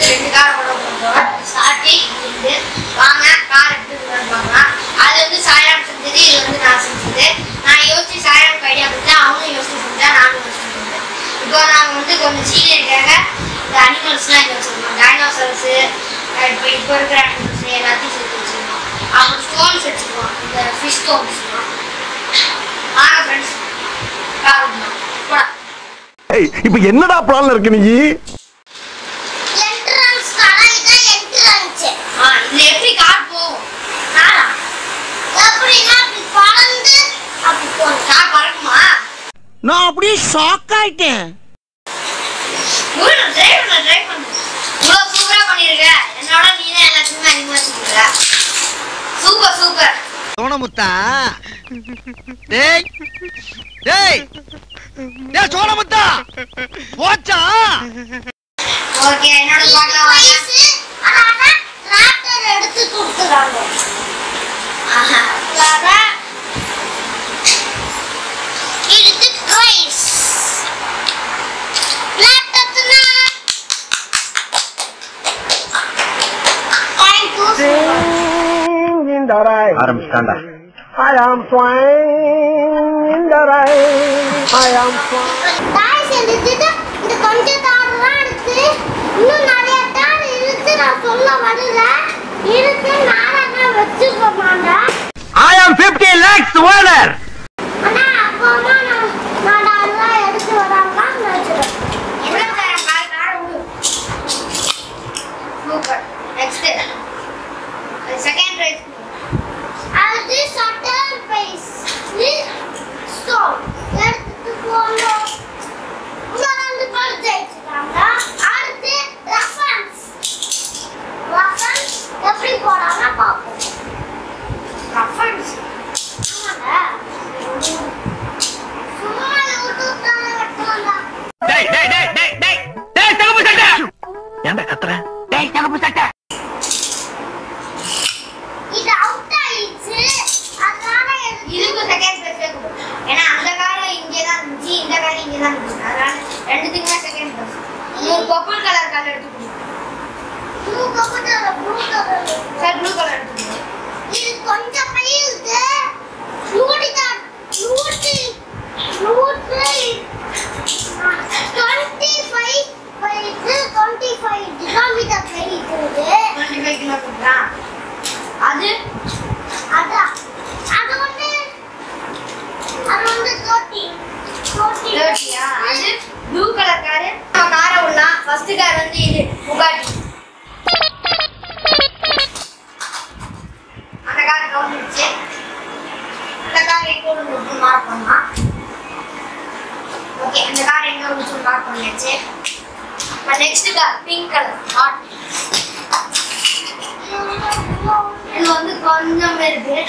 2 car ஓட போறோம். Starting இருந்து வாங்க கார் எடுத்து வருவாங்க. அது வந்து சாயம் செஞ்சது, இது வந்து நான் செஞ்சது. நான் யோசிச்சு சாயம் ஐடியா கொடுத்தேன், அவனும் யோசிச்சு செஞ்சா, நானும் யோசிச்சு செஞ்சேன். இப்போ நாங்கள் வந்து கொஞ்சம் சீனியருக்காக இந்த அனிமல்ஸ்லாம் இங்கே வச்சுருக்கோம். டைனோசர்ஸ், இப்போ இருக்கிற அனிமல்ஸ் எல்லாத்தையும் சேர்த்து வச்சுருக்கோம். அப்புறம் ஸ்டோன்ஸ் வச்சுருக்கோம், இந்த ஃபிஷ் ஸ்டோன்ஸ்லாம். வாங்க ஃப்ரெண்ட்ஸ் கார் ஓடலாம். போடா. இப்ப என்னடா பிளான்ல இருக்கு நீ? என்ட்ரன்ஸ் காரா இத என்ட்ரன்ஸ். இது எப்படி கார் போகும்? காரா எப்படினா இப்படி பறந்து அப்படி போகும். கார் பறக்குமா? நான் அப்படியே ஷாக் ஆயிட்டேன். ஒரு டிரைவ் பண்ணு. இவ்வளோ சூப்பரா பண்ணிருக்க. என்னோட நீ தான் எல்லாத்தையுமே அதிகமாக சொல்லுற. சூப்பர். சோனமுத்தா டேய் டேய் டேய் சோனமுத்தா போச்சா? ஓகே, என்னோட பார்க்கலாம் வாங்க. அதானே டிராக்டர் எடுத்து கொடுத்துறாங்க. ஆஹா, லாரா இது ட்ரைஸ். டிராக்டர்னா ஆரம்பிச்சாண்டா. I am flying in the rain. I am flying. Toys எடுத்துட்டு இது கொஞ்சம் தாரலாம் எடுத்து இன்னும் நிறைய தார் இருக்கு. நான் சொல்ல வரல இருக்கு. நானா வச்சுக்க மாட்டேன். I am 50 lakhs owner. அண்ணா அப்பமா நான் அதெல்லாம் எடுத்து வராங்க வச்சுக்கிறேன். எவ்வளவு தரம் கார் விடு. சூப்பர். Next second race. அது சட்டர் பேஸ் ஸ்டாப் எடுத்து போறோம். உடனே படுத்துட்டாங்க. அடுத்து ரெஃபரன்ஸ் எப்படி போறாங்க பாப்போம். ரெஃபரன்ஸ் ஆமாடா. சும்மா யூடியூப்ல வெட்டறடா. டேய் தகப்பு சட்டை. ஏன்டா கத்துற? டேய் தகப்பு சட்டை. இது அவுட் ஆயிடுச்சு. அதனால இதுக்கு செகண்ட் பிளேஸ் கொடு. ஏன்னா அந்த கார இங்கே தான் இருந்துச்சு, இந்த கார இங்கே தான் இருந்துச்சு. அதனால ரெண்டுத்துக்குமே செகண்ட் பிளேஸ். நீ பர்பிள் கலர் எடுத்து கொடு. Blue colour sir blue colour எடுத்து கொடு. இது கொஞ்சம் பையில்து லூடி 25 கிலோமீட்டர் போயிட்டு 25 கிலோமீட்டரா? அது வந்து 30 அது ப்ளூ கலர் கார். காரை விடலாம். ஃபர்ஸ்ட் கார் வந்து இது புகாட்டி. அந்த கார் கவுந்துருச்சு. அந்த கார் எங்க விட்டு மார்க் பண்ணலாம். ஓகே, அந்த கார் எங்க விட்டு மார்க் பண்ணியாச்சு. Next car pink colour hot. இது வந்து கொஞ்சம் இருக்கு.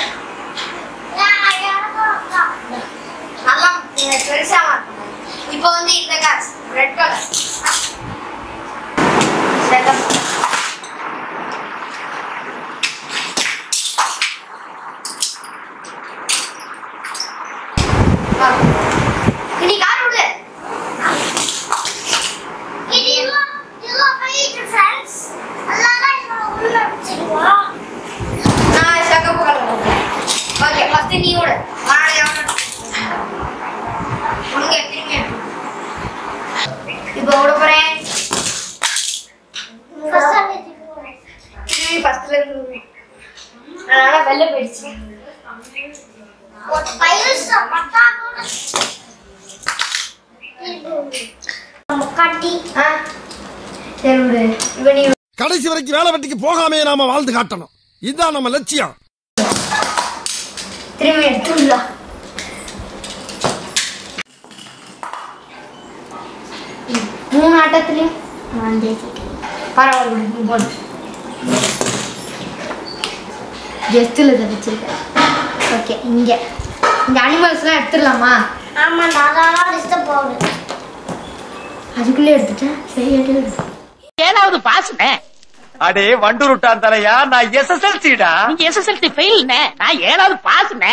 நல்லா பெருசா மாட்டோம். இப்போ வந்து இந்த கார் ரெட் கலர். இனி கார் விடு. நான் சகப்பு கலர். ஓகே, ஃபர்ஸ்ட் நீ விடு. இப்போ விட போறேன். ஃபர்ஸ்ட்ல இருந்து அதனால வெளில போயிடுச்சு. ஒரு பைரஸ் பட்டாடோட முக்காட்டி சரி விடு. இப்போ நீ கடைசி வரைக்கும் வேலை வெட்டிக்கு போகாமே நாம வாழ்ந்து காட்டணும். இதுதான் நம்ம லட்சியம். திரும்பி எடுத்துடலாம். மூணு ஆட்டத்துலயும் பரவாயில்ல போதும். ஜெஸ்டில் வச்சிருக்கேன். ஓகே, இங்கே இந்த அனிமல்ஸ்லாம் எடுத்துடலாமா? ஆமாம், அதெல்லாம் டிஸ்டர்ப் ஆகுது. அதுக்குள்ளே எடுத்துட்டேன். சரி, எடுத்து ஏழாவது பாஸ்னே. அடே வண்டூருட்டான் தலையா, நான் எஸ்எஸ்எல்சிடா. நீங்க எஸ்எஸ்எல்சி ஃபெயில்னே, நான் ஏழாவது பாஸ்னே.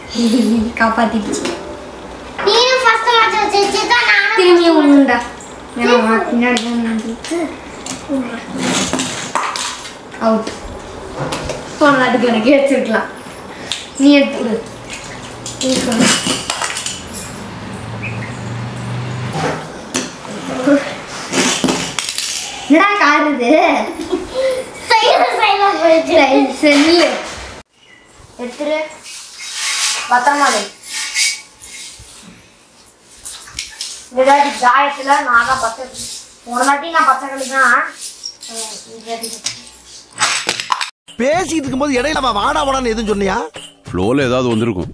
காப்பாத்திடுச்சு. நீ ஃபர்ஸ்ட் மேட்ச் ஜெயிச்சதா நான் திரும்பி உண்டா. பின்னாடி வந்துட்டு அவுட். போன நாட்டுக்கு எனக்கு எடுத்துருக்கலாம். நீ எடுத்துடு. என்னடா காருது செல்லு எடுத்துரு. பத்திரமா ஏதாவது காயத்துல நான் தான் பச்சை ஒரு நாட்டி நான் பச்சை களி தான் பேசிட்டு இருக்கும்போது இடையில வாடா வாடான்னு எதுவும் சொன்னியா? ஃப்ளோல ஏதாவது வந்திருக்கும்.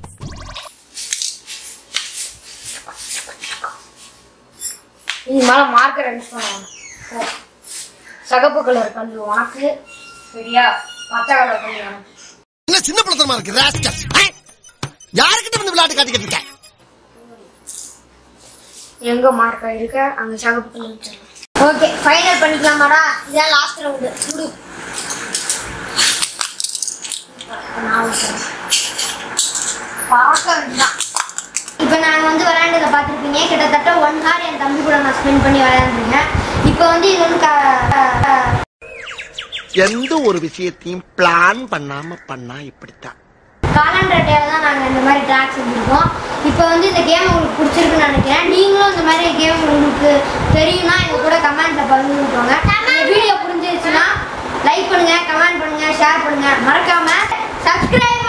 இது மேல மார்க்கர் யூஸ் பண்ணுவாங்க. சகப்பு கலர் கல் உனக்கு சரியா, பச்சை கலர் கல் உனக்கு. என்ன சின்ன பழத்தனமா இருக்கு ராஸ்கல். யாருக்கிட்ட வந்து விளையாட்டு காட்டிக்கிட்டு இருக்க? எங்க மார்க்கர் இருக்க அங்க சகப்பு கலர் வச்சிடலாம். ஓகே ஃபைனல் பண்ணிக்கலாமாடா? இதான் லாஸ்ட் ரவுண்டு. முடி பார்க்க வேண்டாம். இப்போ நான் வந்து விளையாண்டதை பார்த்துருப்பீங்க. கிட்டத்தட்ட 1 hour என் தம்பி கூட நான் ஸ்பெண்ட் பண்ணி விளையாண்டுருக்கேன். இப்போ வந்து இது வந்து எந்த ஒரு விஷயத்தையும் பிளான் பண்ணாம பண்ணா இப்படித்தான். காலண்டர் அட்டையில தான் நாங்கள் இந்த மாதிரி ட்ராக் செஞ்சுருக்கோம். இப்போ வந்து இந்த கேம் உங்களுக்கு பிடிச்சிருக்குன்னு நினைக்கிறேன். நீங்களும் இந்த மாதிரி கேம் உங்களுக்கு தெரியும்னா எங்கள் கூட கமெண்ட்டில் பகிர்ந்துக்கோங்க. இந்த வீடியோ புரிஞ்சிருச்சுன்னா லைக் பண்ணுங்கள், கமெண்ட் பண்ணுங்கள், ஷேர் பண்ணுங்கள். மறக்காமல் சப்ஸ்கிரைப்